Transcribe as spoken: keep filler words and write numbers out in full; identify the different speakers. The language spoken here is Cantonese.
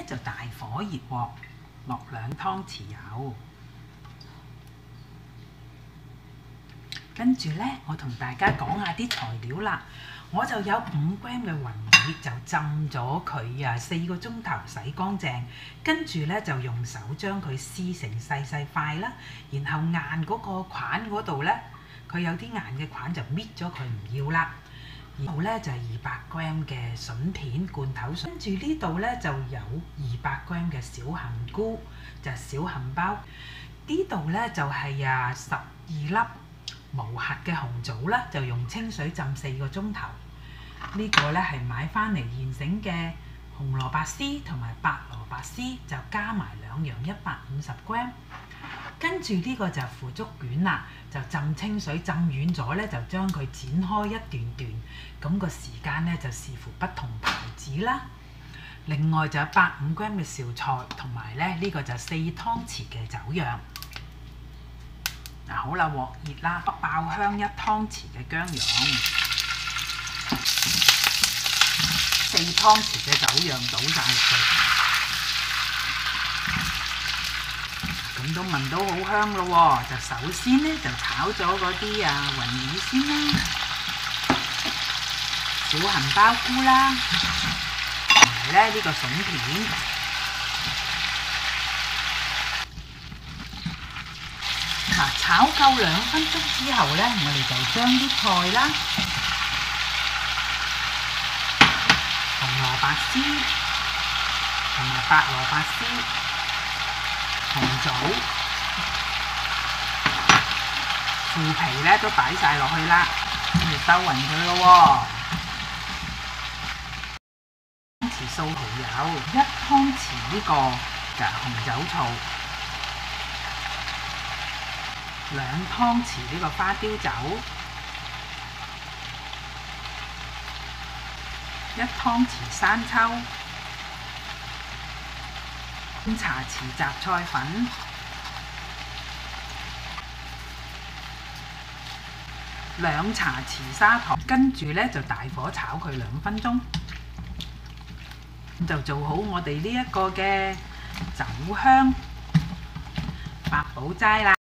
Speaker 1: 就大火熱鑊，落兩湯匙油。跟住呢，我同大家講下啲材料啦。我就有五 gram 嘅雲耳，就浸咗佢啊四個鐘頭，洗乾淨。跟住呢，就用手將佢撕成細細塊啦。然後硬嗰個塊嗰度呢，佢有啲硬嘅塊就搣咗佢唔要啦。然後呢，就係二百 gram 嘅筍片罐頭筍。跟住呢度呢，就有二百 gram 嘅小杏菇，就係小杏鮑。呢度呢，就係啊十二粒無核嘅紅棗啦，就用清水浸四個鐘頭。呢個呢係買翻嚟現成嘅紅蘿蔔絲同埋白蘿蔔絲，就加埋兩樣一百五十 gram。跟住呢個就腐竹卷啦，就浸清水浸軟咗呢，就將佢剪開一段段。咁個時間呢，就視乎不同牌子啦。另外就有百五 gram 嘅紹菜，同埋咧呢、呢個就四湯匙嘅酒釀。嗱好啦，鑊熱啦，爆香一湯匙嘅薑蓉，四湯匙嘅酒釀倒晒入去，咁都聞到好香咯喎！就首先呢，就炒咗嗰啲啊雲耳先啦，小杏鮑菇啦，同埋咧呢、呢個筍片。嗱，炒夠兩分鐘之後呢，我哋就將啲菜啦、紅蘿蔔絲同埋白蘿蔔絲、紅棗、腐皮呢都擺晒落去啦，跟住兜勻佢咯喎。一湯匙素蠔油，一湯匙呢個就係紅酒醋。兩湯匙呢個花雕酒，一湯匙生抽，半茶匙雜菜粉，兩茶匙砂糖，跟住呢就大火炒佢兩分鐘，咁就做好我哋呢一個嘅酒香八寶齋啦。